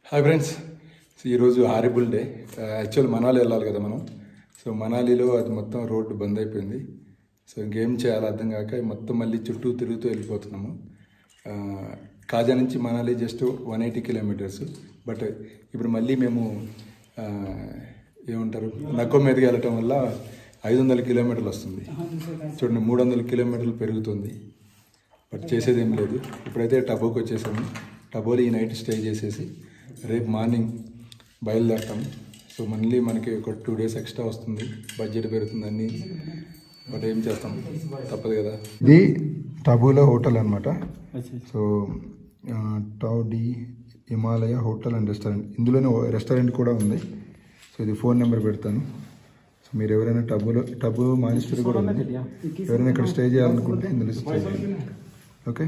Hi friends. ఈరోజు horrible day. Actual Manali వెళ్ళాలి కదా మనం. సో మనాలిలో అది మొత్తం రోడ్డు బంద్ అయిపోయింది. సో ఇంకేం చేయాలో అర్థం కాక మొత్తం మళ్ళీ చుట్టూ తిరుగుతూ వెళ్ళిపోతున్నాము. కాజా నుంచి మనాలి జస్ట్ 180 కిలోమీటర్స్. బట్ ఇప్పుడు మళ్ళీ మేము ఏమంటారు నక్కో మీదకి వెళ్ళటం వల్ల 500 కిలోమీటర్లు వస్తుంది. చూడండి, 300 కిలోమీటర్లు పెరుగుతుంది. బట్ చేసేది ఏం లేదు. ఇప్పుడైతే టబోకి వచ్చేసాము. టబోలో ఈ నైట్ స్టే చేసేసి రేపు మార్నింగ్ బయలుదేరుతాం. సో మళ్ళీ మనకి ఒక 2 days ఎక్స్ట్రా వస్తుంది, బడ్జెట్ పెరుగుతుంది అన్నీ. బట్ ఏం చేస్తాం, తప్పదు కదా. ఇది టబూలో హోటల్ అనమాట. సో టౌ డి హిమాలయ హోటల్ అండ్ రెస్టారెంట్, ఇందులోనే రెస్టారెంట్ కూడా ఉంది. సో ఇది ఫోన్ నెంబర్ పెడతాను. సో మీరు ఎవరైనా టబు మానిస్టరీ కూడా ఉంది, ఎవరైనా ఇక్కడ స్టే చేయాలనుకుంటే ఇందులో స్టే చేయండి. ఓకే,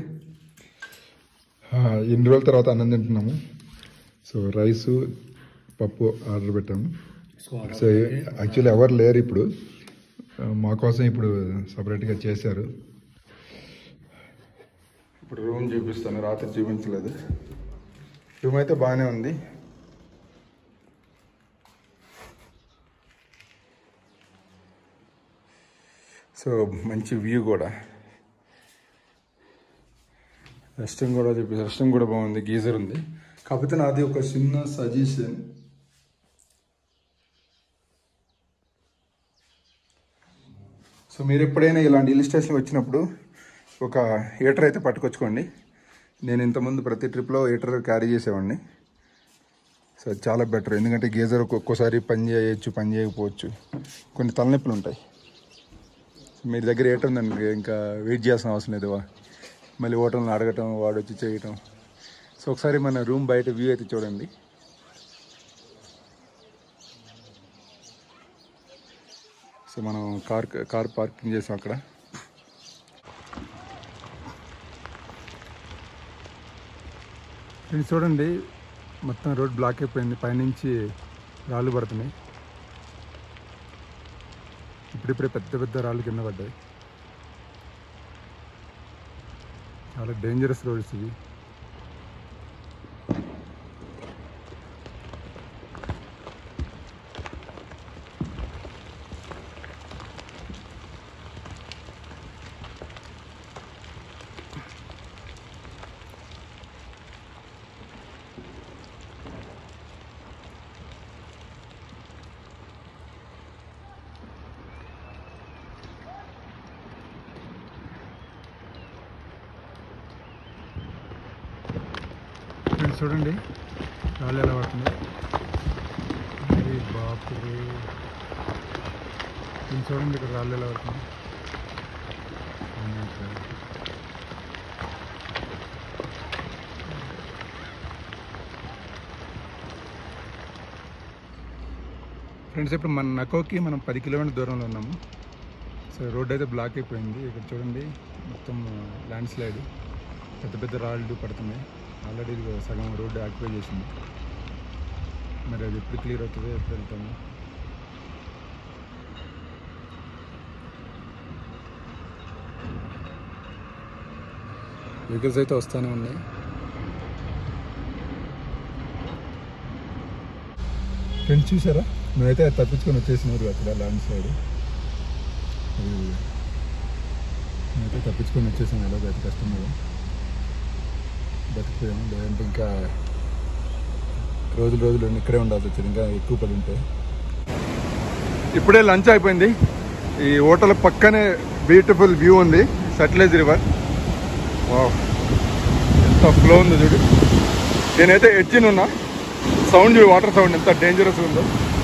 ఎన్ని రోజుల తర్వాత అన్నం తింటున్నాము. సో రైసు పప్పు ఆర్డర్ పెట్టాము. సో యాక్చువల్లీ ఎవరు లేరు ఇప్పుడు, మా కోసం ఇప్పుడు సపరేట్గా చేశారు. ఇప్పుడు రూమ్ చూపిస్తాను, రాత్రి చూపించలేదు. రూమ్ అయితే బాగానే ఉంది. సో మంచి వ్యూ కూడా. రెస్టారెంట్ కూడా చూపిస్తాను, రెస్టారెంట్ కూడా బాగుంది, గీజర్ ఉంది. కాకపోతే నాది ఒక చిన్న సజెషన్, సో మీరు ఎప్పుడైనా ఇలాంటి హిల్ స్టేషన్ వచ్చినప్పుడు ఒక హీటర్ అయితే పట్టుకొచ్చుకోండి. నేను ఇంతకుముందు ప్రతి ట్రిప్లో హీటర్ క్యారీ చేసేవాడిని. సో చాలా బెటర్, ఎందుకంటే గీజర్ ఒక్కోసారి పని చేయొచ్చు, పని చేయకపోవచ్చు, కొన్ని తలనొప్పులు ఉంటాయి. మీ దగ్గర హీటర్ ఉందండి, ఇంకా వెయిట్ చేయాల్సిన అవసరం లేదు. మళ్ళీ హోటల్ని అడగటం, వాడు వచ్చి చేయటం. సో ఒకసారి మన రూమ్ బయట వ్యూ అయితే చూడండి. సో మనం కార్ పార్కింగ్ చేసాం అక్కడ. ఇది చూడండి, మొత్తం రోడ్ బ్లాక్ అయిపోయింది, పైనుంచి రాళ్ళు పడుతున్నాయి. ఇప్పుడిప్పుడే పెద్ద పెద్ద రాళ్ళు కింద పడ్డాయి. చాలా డేంజరస్ రోడ్స్ ఇవి. చూడండి రాళ్ళు ఎలా పడుతుంది. బాపురే, చూడండి ఇక్కడ రాళ్ళు ఎలా పడుతుంది. ఫ్రెండ్స్, ఇప్పుడు మన నకోకి మనం 10 కిలోమీటర్ల దూరంలో ఉన్నాము. సో రోడ్ అయితే బ్లాక్ అయిపోయింది. ఇక్కడ చూడండి, మొత్తం ల్యాండ్ స్లైడ్, పెద్ద పెద్ద రాళ్ళు పడుతున్నాయి. ఆల్రెడీ సగం రోడ్డు ఆక్యుపై చేసింది. మరి అది ఎప్పుడు క్లియర్ అవుతుందో, ఎప్పుడు వెళ్తాము. వెహికల్స్ అయితే వస్తూనే ఉన్నాయి. ఫ్రెండ్స్ చూసారా, మేమైతే తప్పించుకొని వచ్చేసినారు అక్కడ ల్యాండ్ సైడ్. మేమైతే తప్పించుకొని వచ్చేసాము. ఎలాగో అయితే కష్టం కదా, బతికిపోయాము. లేదంటే ఇంకా రోజులు ఇక్కడే ఉండాల్సి వచ్చింది, ఇంకా ఎక్కువ పని ఉంటాయి. ఇప్పుడే లంచ్ అయిపోయింది. ఈ హోటల్ పక్కనే బ్యూటిఫుల్ వ్యూ ఉంది, సట్లెజ్ రివర్. ఎంత ఫ్లో ఉందో చూడు. నేనైతే ఎడ్జిన్ ఉన్నా, సౌండ్ చూడు, వాటర్ సౌండ్ ఎంత డేంజరస్ ఉందో.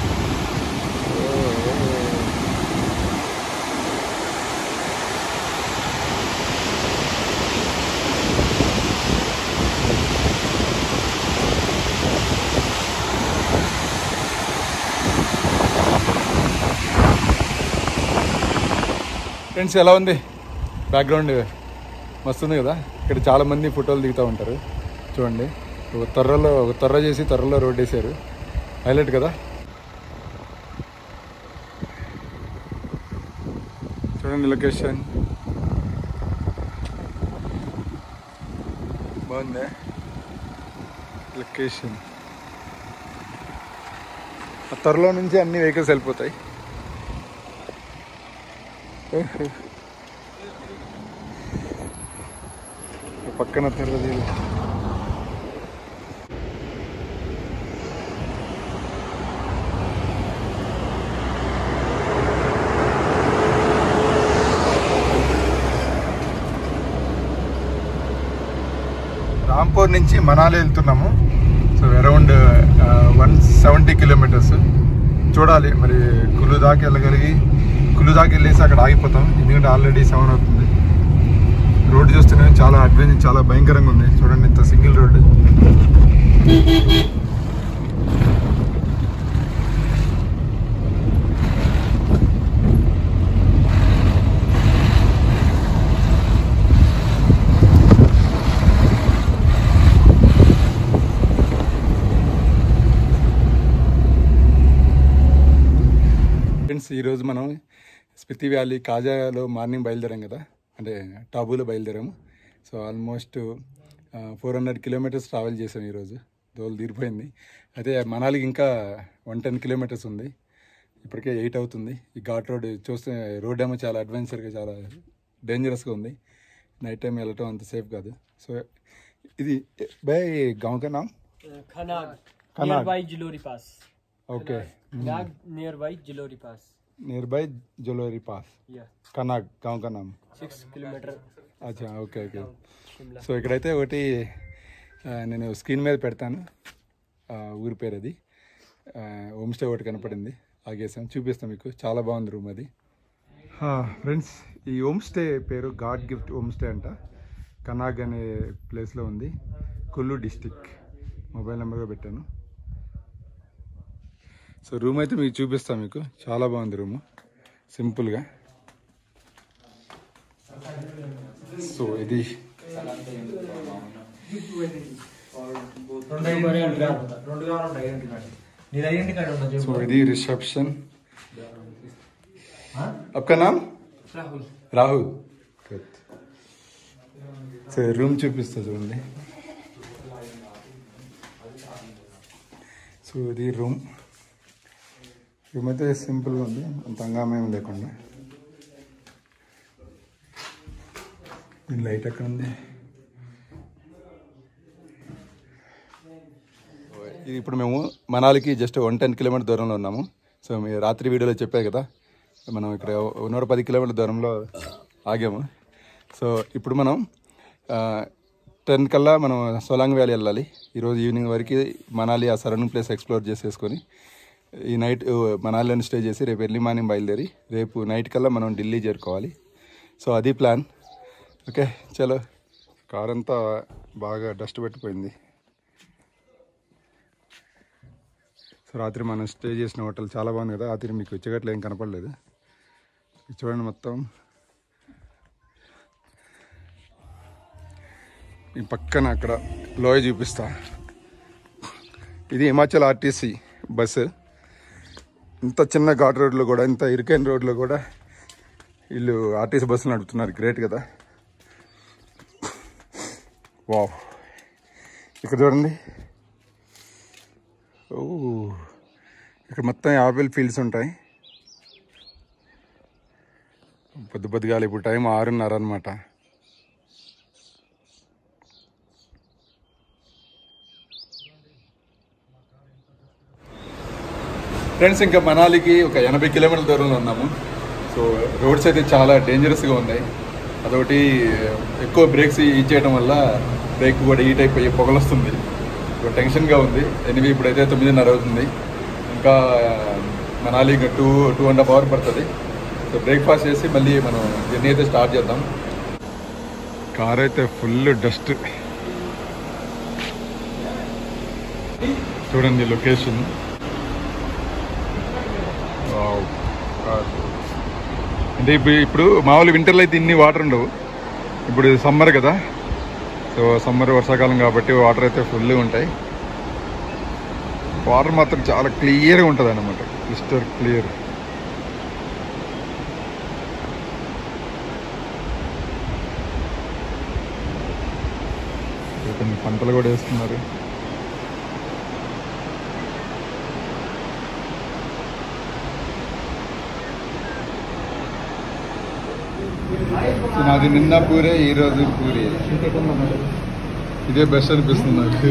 ఫ్రెండ్స్ ఎలా ఉంది బ్యాక్గ్రౌండ్? మస్తు ఉంది కదా. ఇక్కడ చాలామంది ఫోటోలు దిగుతూ ఉంటారు. చూడండి, ఒక త్వరలో చేసి త్వరలో రోడ్ వేసారు. హైలైట్ కదా. చూడండి లొకేషన్ బాగుంది. లొకేషన్ త్వరలో నుంచి అన్ని వెహికల్స్ వెళ్ళిపోతాయి. పక్కన తెరది రాంపూర్ నుంచి మనాలి వెళ్తున్నాము. So around 170 kilometres. చూడాలి మరి కులు దాకా వెళ్ళేసి అక్కడ ఆగిపోతాం, ఎందుకంటే ఆల్రెడీ 7 అవుతుంది. రోడ్డు చూస్తేనే చాలా అడ్వెంచర్, చాలా భయంకరంగా ఉంది. చూడండి, ఇంత సింగిల్ రోడ్డు. ఫ్రెండ్స్, ఈరోజు మనం స్పితి వ్యాలీ కాజాలో మార్నింగ్ బయలుదేరాం కదా, అంటే టాబూలో బయలుదేరాము. సో ఆల్మోస్ట్ 400 కిలోమీటర్స్ ట్రావెల్ చేసాం ఈరోజు. దోలు తీరిపోయింది. అయితే మనాలికి ఇంకా 110 కిలోమీటర్స్ ఉంది. ఇప్పటికే 8 అవుతుంది. ఈ ఘాట్ రోడ్ చూస్తే రోడ్ ఏమో చాలా అడ్వెంచర్గా, చాలా డేంజరస్గా ఉంది. నైట్ టైం వెళ్ళటం అంత సేఫ్ కాదు. సో ఇది బై గాँव का नाम Khanag, nearby Jalori pass. Okay, Khanag nearby Jalori pass. Nearby Jalori pass. Khanag गाँव का नाम. 6 కిలోమీటర్. అచ్చా, ఓకే ఓకే. సో ఇక్కడైతే ఒకటి నేను స్క్రీన్ మీద పెడతాను, ఊరి పేరు అది. హోమ్ స్టే ఒకటి కనపడింది, ఆగేసాం, చూపిస్తాం మీకు. చాలా బాగుంది రూమ్ అది. ఫ్రెండ్స్, ఈ హోమ్ స్టే పేరు గాడ్ గిఫ్ట్ హోమ్ స్టే అంట. కనాగ్ అనే ప్లేస్లో ఉంది, కుల్లు డిస్టిక్. మొబైల్ నెంబర్గా పెట్టాను. సో రూమ్ అయితే మీకు చూపిస్తాను మీకు. చాలా బాగుంది రూము, సింపుల్గా. సో ఇది రిసెప్షన్. आपका नाम? రాహుల్. సో రూమ్ చూపిస్తా చూడండి. సో ఇది రూమ్ అయితే సింపుల్గా ఉంది, అంత హంగామేం లేకుండా. లైట్ ఎక్కడ ఉంది? ఇప్పుడు మేము మనాలికి జస్ట్ 110 కిలోమీటర్ దూరంలో ఉన్నాము. సో మీరు రాత్రి వీడియోలో చెప్పారు కదా, మనం ఇక్కడ 110 కిలోమీటర్ దూరంలో ఆగాము. సో ఇప్పుడు మనం 10 కల్లా మనం సోలాంగ్ వ్యాలీ వెళ్ళాలి. ఈరోజు ఈవినింగ్ వరకు మనాలి ఆ సరౌండింగ్ ప్లేస్ ఎక్స్ప్లోర్ చేసేసుకొని ఈ నైట్ మనాలిలోని స్టే చేసి రేపు ఎర్లీ మార్నింగ్ బయలుదేరి రేపు నైట్ కల్లా మనం ఢిల్లీ చేరుకోవాలి. సో అది ప్లాన్. ఓకే, చలో. కార్ అంతా బాగా డస్ట్ పెట్టిపోయింది. సో రాత్రి మనం స్టే చేసిన హోటల్ చాలా బాగుంది కదా. రాత్రి మీకు వచ్చేగట్లు ఏం కనపడలేదు. చూడండి, మొత్తం ఈ పక్కన అక్కడ లోయ చూపిస్తా. ఇది హిమాచల్ ఆర్టీసీ బస్సు. ఇంత చిన్న ఘాట్ రోడ్లో కూడా, ఇంత ఇరుకైన రోడ్లో కూడా వీళ్ళు ఆర్టీసీ బస్సులు నడుపుతున్నారు. గ్రేట్ కదా. వావ్, ఇక్కడ చూడండి. ఓ, ఇక్కడ మొత్తం యాపిల్ ఫీల్డ్స్ ఉంటాయి. పొద్దుగాల ఇప్పుడు టైం 6:30 అనమాట. ఫ్రెండ్స్, ఇంకా మనాలికి ఒక 80 కిలోమీటర్ల దూరంలో ఉన్నాము. సో రోడ్స్ అయితే చాలా డేంజరస్గా ఉన్నాయి. అదొకటి, ఎక్కువ బ్రేక్స్ ఇచ్చేయడం వల్ల బ్రేక్ కూడా హీట్ అయిపోయి పొగలు వస్తుంది. సో టెన్షన్గా ఉంది. ఎనిమిది ఇప్పుడైతే 9:30 అవుతుంది. ఇంకా మనాలి ఇంకా 2.5 అవర్ పడుతుంది. సో బ్రేక్ఫాస్ట్ చేసి మళ్ళీ మనం జర్నీ అయితే స్టార్ట్ చేద్దాం. కార్ అయితే ఫుల్ డస్ట్. చూడండి లొకేషన్. అంటే ఇప్పుడు మామూలు వింటర్లో అయితే ఇన్ని వాటర్ ఉండవు. ఇప్పుడు సమ్మర్ కదా, సో సమ్మర్ వర్షాకాలం కాబట్టి వాటర్ అయితే ఫుల్గా ఉంటాయి. వాటర్ మాత్రం చాలా క్లియర్గా ఉంటుంది అన్నమాట, క్రిస్టల్ క్లియర్. కొన్ని పంటలు కూడా వేస్తున్నారు. నాది నిన్న పూరే ఈరోజు పూరే. ఇదే బెస్ట్ అనిపిస్తుంది నాకు.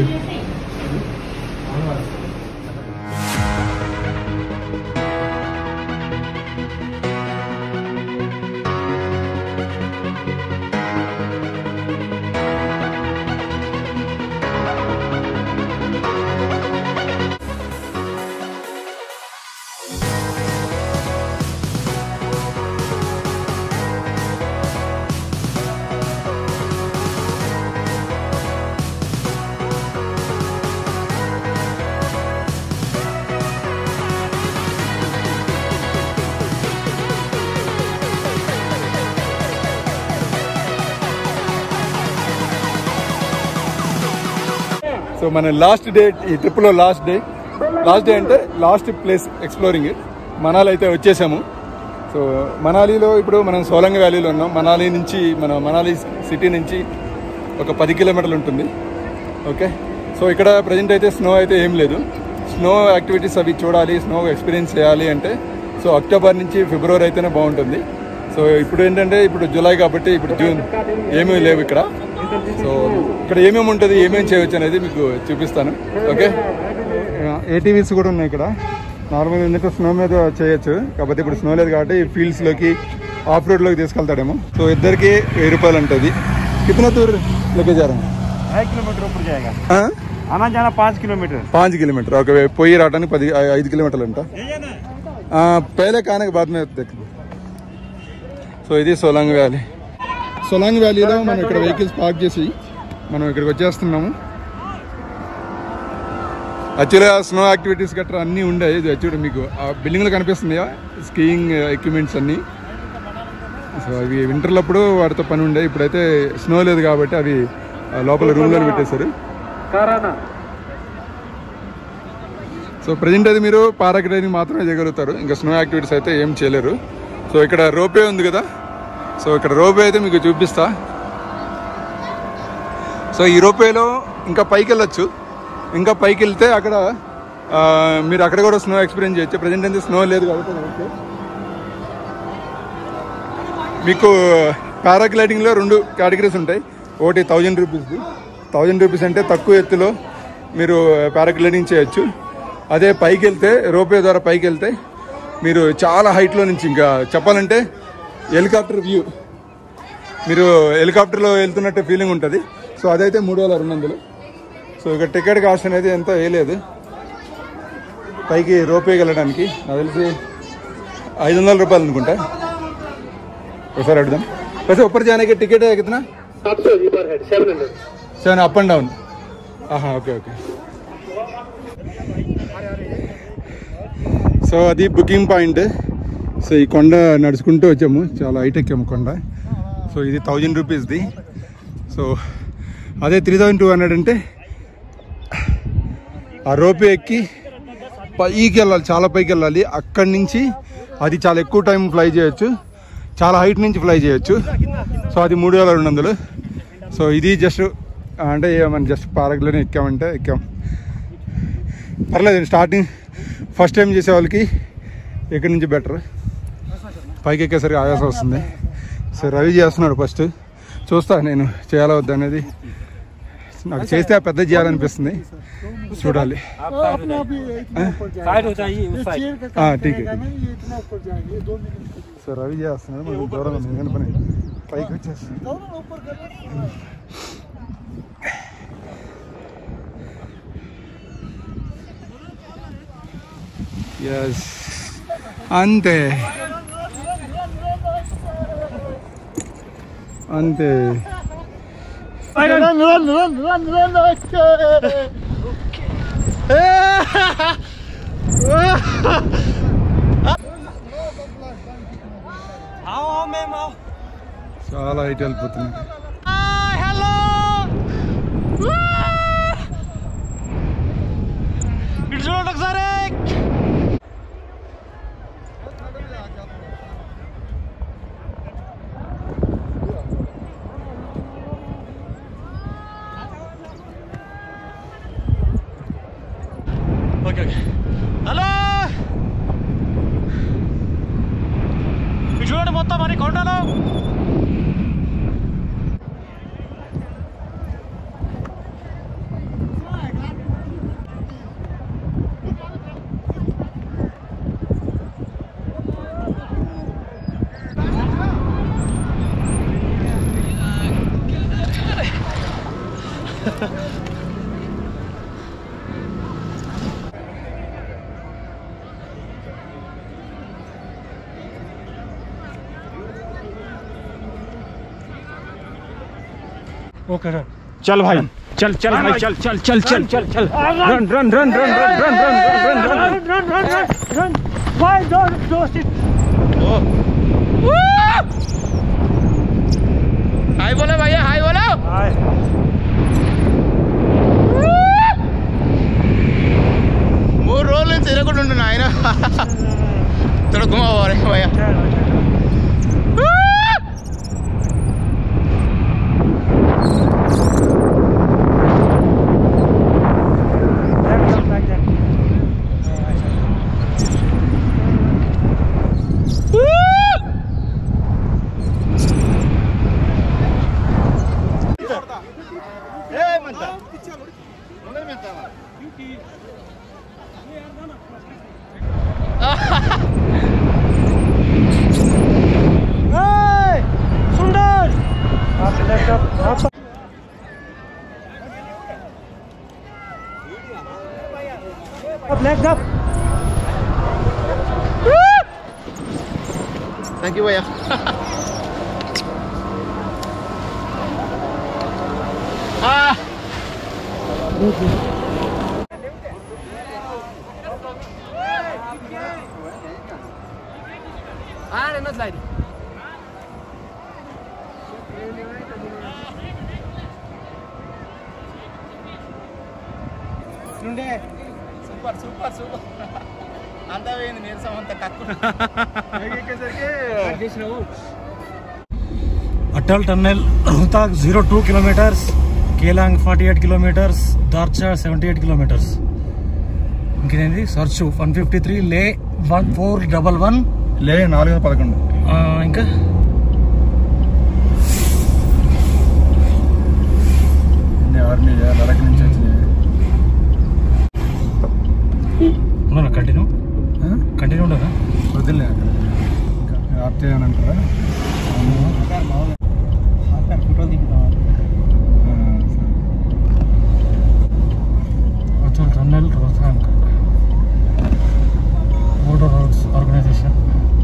సో మన లాస్ట్ డే ఈ ట్రిప్లో లాస్ట్ డే అంటే లాస్ట్ ప్లేస్ ఎక్స్ప్లోరింగ్ మనాలి అయితే వచ్చేసాము. సో మనాలిలో ఇప్పుడు మనం సోలంగ్ వ్యాలీలో ఉన్నాం. మనాలి సిటీ నుంచి ఒక 10 కిలోమీటర్లు ఉంటుంది. ఓకే, సో ఇక్కడ ప్రజెంట్ అయితే స్నో అయితే ఏం లేదు. స్నో యాక్టివిటీస్ అవి చూడాలి, స్నో ఎక్స్పీరియన్స్ చేయాలి అంటే సో అక్టోబర్ నుంచి ఫిబ్రవరి అయితేనే బాగుంటుంది. సో ఇప్పుడు ఏంటంటే ఇప్పుడు జూలై కాబట్టి ఇప్పుడు జూన్ ఏమీ లేవు ఇక్కడ. సో ఇక్కడ ఏమేమి ఉంటుంది, ఏమేమి చేయవచ్చు అనేది మీకు చూపిస్తాను. ఓకే, ఏటీవీస్ కూడా ఉన్నాయి ఇక్కడ. నార్మల్ ఏంటంటే స్నో మీద చేయొచ్చు, కాకపోతే ఇప్పుడు స్నో లేదు కాబట్టి ఫీల్డ్స్లోకి ఆఫ్ రోడ్లోకి తీసుకెళ్తాడేమో. సో ఇద్దరికి 1000 రూపాయలు ఉంటుంది. కిतना दूर लेके जा रहे हैं? 5 किलोमीटर ऊपर जाएगा. आना जाना 5 किलोमीटर. 5 किलोमीटर. ओके, పోయి రావడానికి 5 కిలోమీటర్లు అంట. పहले खाने के बाद में देखो. సో ఇది సోలాంగ్ వ్యాలీ. సోలాంగ్ వ్యాలీలో మనం ఇక్కడ వెహికల్స్ పార్క్ చేసి మనం ఇక్కడికి వచ్చేస్తున్నాము. యాక్చువల్గా స్నో యాక్టివిటీస్ గట్రా అన్నీ ఉండేవి. చూడండి మీకు ఆ బిల్డింగ్లో కనిపిస్తున్నాయా స్కీయింగ్ ఎక్విప్మెంట్స్ అన్నీ. సో అవి వింటర్లప్పుడు వాటితో పని ఉండే. ఇప్పుడైతే స్నో లేదు కాబట్టి అవి లోపల రూమ్లో పెట్టేశారు. సో ప్రజెంట్ అది మీరు పారాగ్లైడింగ్ మాత్రమే చేయగలుగుతారు, ఇంకా స్నో యాక్టివిటీస్ అయితే ఏం చేయలేరు. సో ఇక్కడ రోపే ఉంది కదా, సో ఇక్కడ రోపే అయితే మీకు చూపిస్తా. సో ఈ రోపేలో ఇంకా పైకి వెళ్ళొచ్చు. ఇంకా పైకి వెళ్తే అక్కడ మీరు అక్కడ కూడా స్నో ఎక్స్పీరియన్స్ చేయొచ్చు. ప్రజెంట్ అయితే స్నో లేదు కాబట్టి ఓకే. మీకు పారాగ్లైడింగ్లో 2 కేటగిరీస్ ఉంటాయి. ఒకటి 1000 రూపీస్ది. 1000 రూపీస్ అంటే తక్కువ ఎత్తులో మీరు పారాగ్లైడింగ్ చేయొచ్చు. అదే పైకి వెళ్తే రోపే ద్వారా పైకి వెళ్తే మీరు చాలా హైట్లో నుంచి ఇంకా చెప్పాలంటే హెలికాప్టర్ వ్యూ, మీరు హెలికాప్టర్లో వెళ్తున్నట్టు ఫీలింగ్ ఉంటుంది. సో అదైతే 3200. సో ఇక టికెట్ కాస్ట్ అనేది ఎంతో వేయలేదు పైకి రోపే వెళ్ళడానికి. నాకు తెలిసి 500 రూపాయలు అనుకుంటా. ఒకసారి అడుగుదాం. वैसे ऊपर जाने की टिकट है कितना? 700 अप एंड डाउन. हाँ ओके ओके. సో అది బుకింగ్ పాయింట్. సో ఈ కొండ నడుచుకుంటూ వచ్చాము, చాలా హైట్ ఎక్కాము కొండ. సో ఇది 1000 రూపీస్ది. సో అదే 3200 అంటే ఆ రోపే ఎక్కి పైకి వెళ్ళాలి, చాలా పైకి వెళ్ళాలి. అక్కడి నుంచి అది చాలా ఎక్కువ టైం ఫ్లై చేయొచ్చు, చాలా హైట్ నుంచి ఫ్లై చేయొచ్చు. సో అది 3200. సో ఇది జస్ట్ అంటే మనం జస్ట్ పార్క్లోనే ఎక్కామంటే ఎక్కాం, పర్లేదు. స్టార్టింగ్ ఫస్ట్ టైం చేసే వాళ్ళకి ఇక్కడి నుంచి బెటర్. పైకి ఎక్కేసరికి ఆయాసం వస్తుంది. సో రవి చేస్తున్నాడు ఫస్ట్, చూస్తా నేను చేయాలా వద్దా అనేది. నాకు చేస్తే పెద్ద చేయాలనిపిస్తుంది, చూడాలి. సో రవి చేస్తున్నాడు, మనం దూరం ఉంది పని పైకి వచ్చేస్తాను. ఎస్ అంతే అంతే. చాలా హైట్ వెళ్ళిపోతుంది. హలో, చూడండి మొత్తం మరి కొండలు ओके चल भाई चल चल भाई चल चल चल चल चल चल run run run run run run run run run run run भाई दोस्त हाय बोलो भैया, हाय बोलो। हाय 3 రోజుల నుంచి తిరగకుండా ఆయన తొడకుమారే భయ్యా। सुंदर थैंक यू भैया। సూపర్ సూపర్ సూపర్ అంతా పోయింది నీరసం అంతా కక్కు Atal tunnel Rohtak 02 kilometres, Keylong 48 kilometres, Darcha 78 kilometres. ఇంకేంది సర్చ్ 153 లే 1411 లే 411 ఇంకా ఆర్మీ లడక్ నుంచి వచ్చినాయి ఉండనా కంటిన్యూ ఉండనా వదిలే ఆర్టీ అని అంటారా Atal tunnel Rohtang border roads organisation.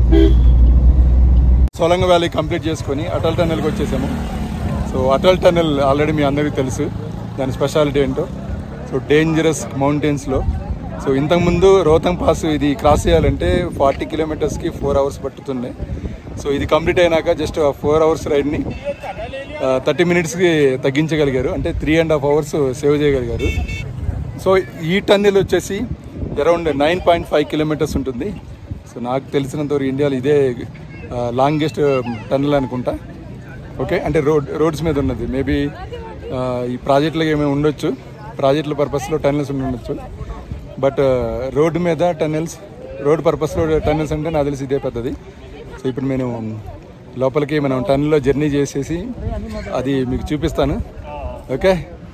Solang valley complete చేసుకొని అటల్ టన్నెల్కి వచ్చేసాము। సో అటల్ టన్నెల్ ఆల్రెడీ మీ అందరికీ తెలుసు దాని స్పెషాలిటీ ఏంటో। సో డేంజరస్ మౌంటైన్స్లో సో ఇంతకుముందు రోహతాంగ్ పాస్ ఇది క్రాస్ చేయాలంటే 40 కిలోమీటర్స్కి 4 అవర్స్ పట్టుతుండే। సో ఇది కంప్లీట్ అయినాక జస్ట్ 4 అవర్స్ రైడ్ని 30 మినిట్స్కి తగ్గించగలిగారు, అంటే 3.5 అవర్స్ సేవ్ చేయగలిగారు। సో ఈ టన్నెల్ వచ్చేసి అరౌండ్ 9.5 కిలోమీటర్స్ ఉంటుంది। సో నాకు తెలిసినంతవరకు ఇండియాలో ఇదే లాంగెస్ట్ టన్నెల్ అనుకుంటా। ఓకే, అంటే రోడ్స్ మీద ఉన్నది। మేబీ ఈ ప్రాజెక్టులకు ఏమైనా ఉండొచ్చు, ప్రాజెక్టుల పర్పస్లో టన్నెల్స్ ఉండొచ్చు, బట్ రోడ్డు మీద టన్నెల్స్, రోడ్ పర్పస్లో టన్నెల్స్ అంటే నాకు తెలిసి ఇదే పెద్దది। సో ఇప్పుడు నేను లోపలికి మనం టన్నెల్లో జర్నీ చేసేసి అది మీకు చూపిస్తాను। ఓకే,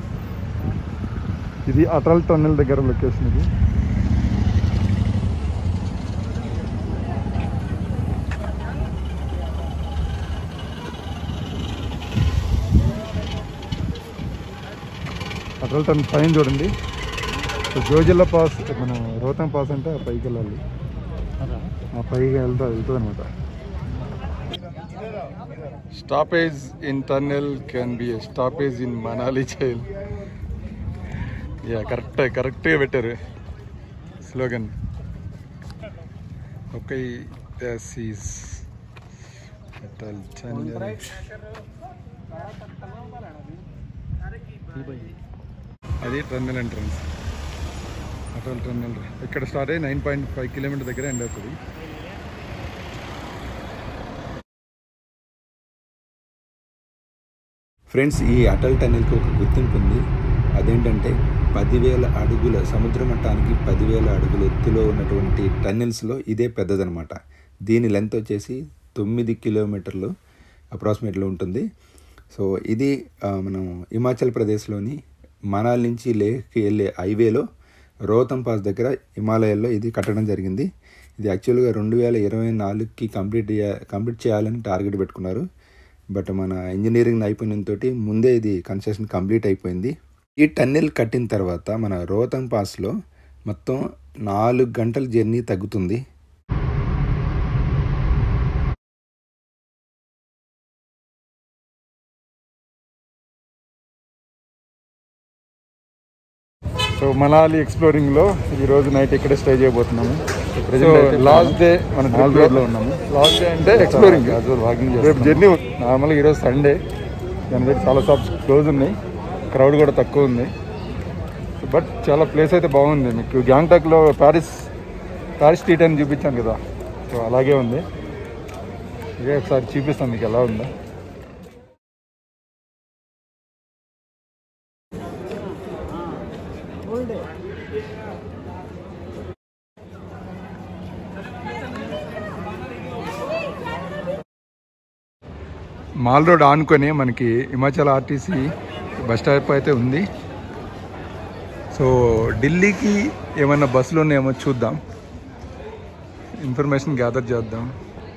ఇది అటల్ టన్నెల్ దగ్గర లొకేషన్ ఇది। అటల్ టన్నెల్ పైన చూడండి। సో జోజిల్లా పాస్, మనం రోహతాంగ్ పాస్ అంటే ఆ పైకి వెళ్ళాలి, ఆ పైకి వెళ్తుంది అనమాట। Stoppage in tunnel can be a stoppage in Manali jail. Yeah, కరెక్ట్గా పెట్టారు slogan. Okay, this is Atal tunnel. అది టన్నెల్ ఎంట్రన్స్, అటల్ టన్నెల్ ఇక్కడ స్టార్ట్ అయ్యి 9.5 కిలోమీటర్ దగ్గర ఎండ్ అవుతుంది। ఫ్రెండ్స్, ఈ అటల్ టన్నెల్కి ఒక గుర్తింపు ఉంది। అదేంటంటే 10,000 అడుగుల సముద్ర మట్టానికి 10,000 అడుగుల ఎత్తులో ఉన్నటువంటి టన్నెల్స్లో ఇదే పెద్దదనమాట। దీని లెంత్ వచ్చేసి 9 కిలోమీటర్లు అప్రాక్సిమేట్లో ఉంటుంది। సో ఇది మనం హిమాచల్ ప్రదేశ్లోని మనాలి నుంచి లేహ్కి వెళ్ళే హైవేలో రోహతాంగ్ పాస్ దగ్గర హిమాలయాల్లో ఇది కట్టడం జరిగింది। ఇది యాక్చువల్గా 2024కి కంప్లీట్ చేయాలని టార్గెట్ పెట్టుకున్నారు, బట్ మన ఇంజనీరింగ్ నైపుణ్యంతో ముందే ఇది కన్స్ట్రక్షన్ కంప్లీట్ అయిపోయింది। ఈ టన్నెల్ కట్టిన తర్వాత మన రోహతాంగ్ పాస్లో మొత్తం 4 గంటల జర్నీ తగ్గుతుంది। సో మనాలి ఎక్స్ప్లోరింగ్లో ఈరోజు నైట్ ఇక్కడే స్టే చేయబోతున్నాము. సో లాస్ట్ డే మన మాల్ రోడ్లో ఉన్నాము. లాస్ట్ డే అంటే ఎక్స్ప్లోరింగ్ వాకింగ్. రేపు జర్నీ నార్మల్గా ఈరోజు సండే, దాని దగ్గర చాలా షాప్స్ క్లోజ్ ఉన్నాయి, క్రౌడ్ కూడా తక్కువ ఉంది. బట్ చాలా ప్లేస్ అయితే బాగుంది. మీకు గ్యాంగ్టాక్లో ప్యారిస్ స్ట్రీట్ అని చూపించాను కదా, సో అలాగే ఉంది. ఇదే ఒకసారి చూపిస్తాను మీకు ఎలా ఉందో. మాల్ రోడ్ ఆనుకొని మనకి హిమాచల్ ఆర్టీసీ బస్ స్టాప్ అయితే ఉంది. సో ఢిల్లీకి ఏమైనా బస్సులు ఉన్నాయేమో చూద్దాం, ఇన్ఫర్మేషన్ గ్యాదర్ చేద్దాం.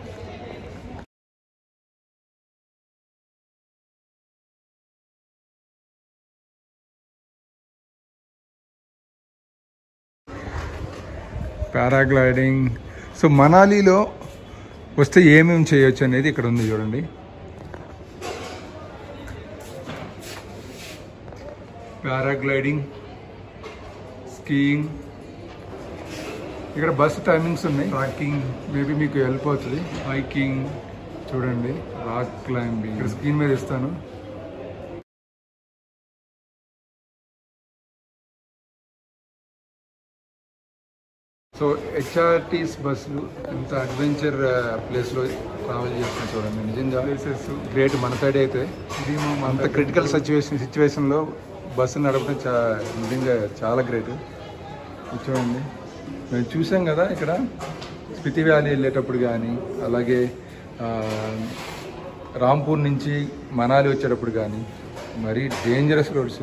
పారాగ్లైడింగ్. సో మనాలిలో వస్తే ఏమేమి చేయొచ్చు అనేది ఇక్కడ ఉంది చూడండి. పారాగ్లైడింగ్, స్కీయింగ్, ఇక్కడ బస్ టైమింగ్స్ ఉన్నాయి. ట్రాకింగ్ మేబీ మీకు హెల్ప్ అవుతుంది. హైకింగ్ చూడండి, రాక్ క్లైంబింగ్. ఇక్కడ స్క్రీన్ మీద ఇస్తాను. సో హెచ్ఆర్టీస్ బస్సులు ఇంత అడ్వెంచర్ ప్లేస్లో ట్రావెల్ చేస్తున్నాయి చూడండి. నిజంగా ప్లేసెస్ గ్రేట్. మన సైడ్ అయితే ఇది అంత క్రిటికల్ సిచ్యువేషన్లో బస్సు నడపడం నిజంగా చాలా గ్రేట్. చూడండి, మేము చూసాం కదా ఇక్కడ స్పితి వ్యాలీ వెళ్ళేటప్పుడు కానీ, అలాగే రాంపూర్ నుంచి మనాలి వచ్చేటప్పుడు కానీ మరీ డేంజరస్ రోడ్స్.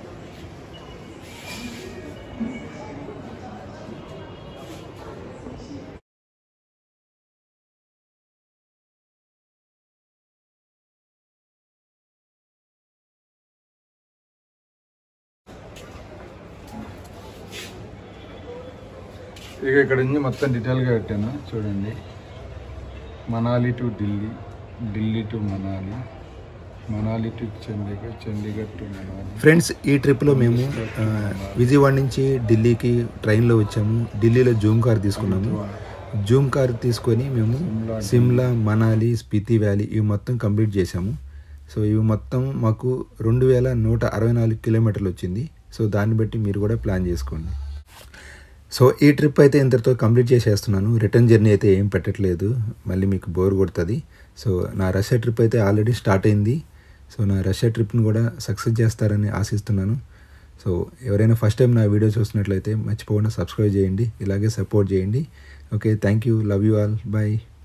ఇక ఇక్కడ నుంచి మొత్తం డీటెయిల్గా పెట్టాను చూడండి. Manali to Delhi, Delhi to Manali, Manali to Chandigarh, Chandigarh to Manali. Friends, ఈ ట్రిప్లో మేము విజయవాడ నుంచి ఢిల్లీకి ట్రైన్లో వచ్చాము. ఢిల్లీలో జూమ్ కార్ తీసుకున్నాము. జూమ్ కార్ తీసుకొని మేము సిమ్లా, మనాలి, స్పితి వ్యాలీ ఇవి మొత్తం కంప్లీట్ చేసాము. సో ఇవి మొత్తం మాకు 2164 కిలోమీటర్లు వచ్చింది. సో దాన్ని బట్టి మీరు కూడా ప్లాన్ చేసుకోండి. సో ఈ ట్రిప్ అయితే ఇంతటితో కంప్లీట్ చేసేస్తున్నాను. రిటర్న్ జర్నీ అయితే ఏం పెట్టట్లేదు, మళ్ళీ మీకు బోర్ కొడుతుంది. సో నా రష్యా ట్రిప్ అయితే ఆల్రెడీ స్టార్ట్ అయింది. సో నా రష్యా ట్రిప్ని కూడా సక్సెస్ చేస్తారని ఆశిస్తున్నాను. సో ఎవరైనా ఫస్ట్ టైం నా వీడియో చూస్తున్నట్లయితే మర్చిపోకుండా సబ్స్క్రైబ్ చేయండి, ఇలాగే సపోర్ట్ చేయండి. Okay, thank you, love you all, bye.